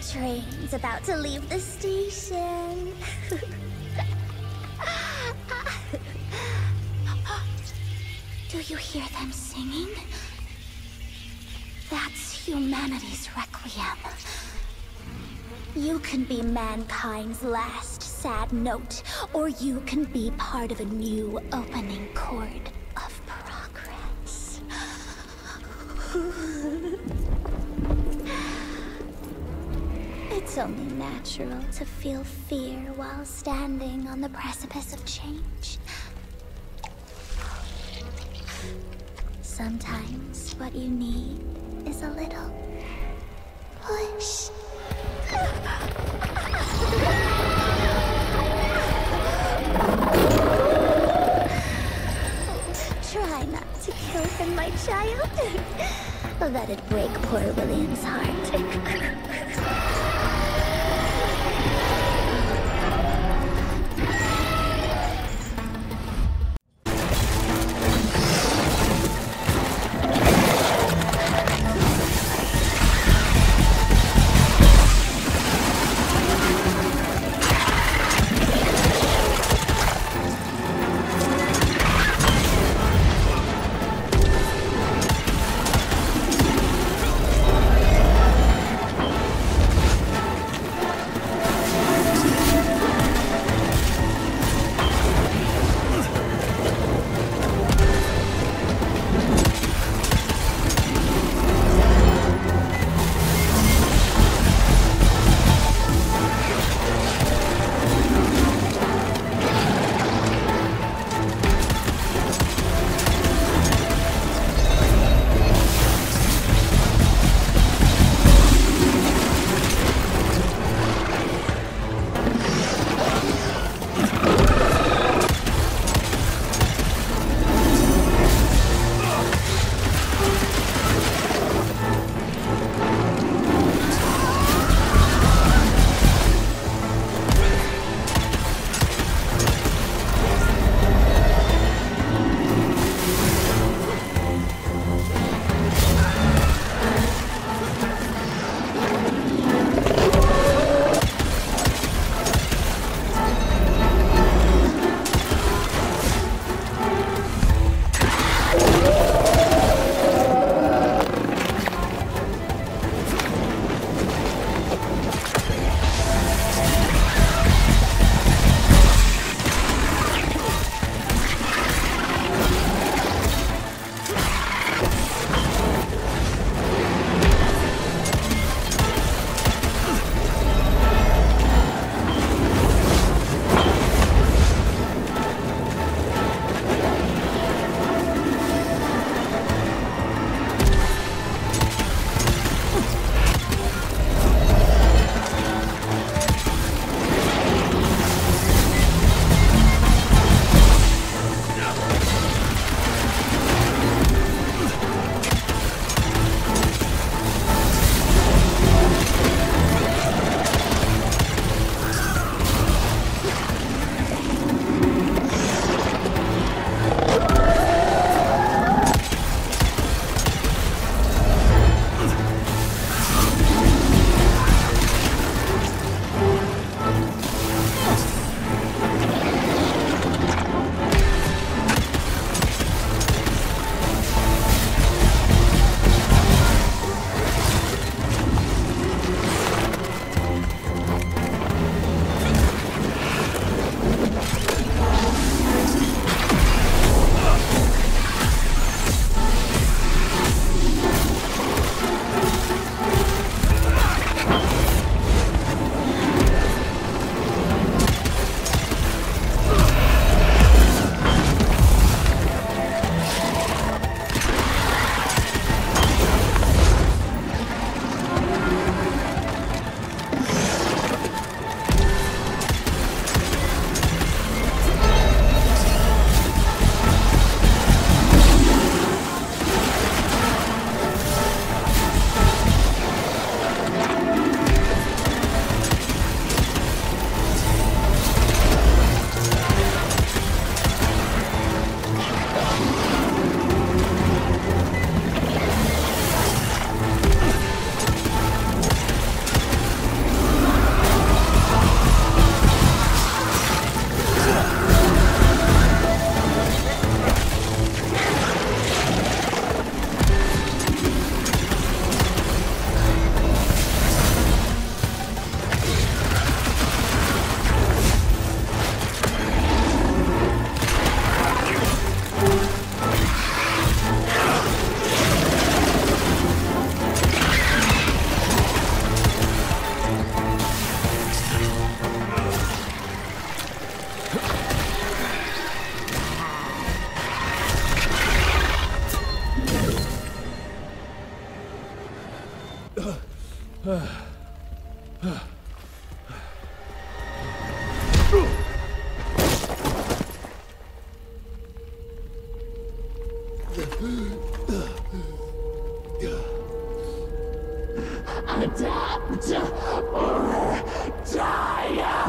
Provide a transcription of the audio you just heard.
train's about to leave the station. Do you hear them singing? That's humanity's requiem. You can be mankind's last sad note, or you can be part of a new opening chord of progress. It's only natural to feel fear while standing on the precipice of change. Sometimes what you need is a little push. Try not to kill him, my child. That'd break poor William's heart. Adapt or die!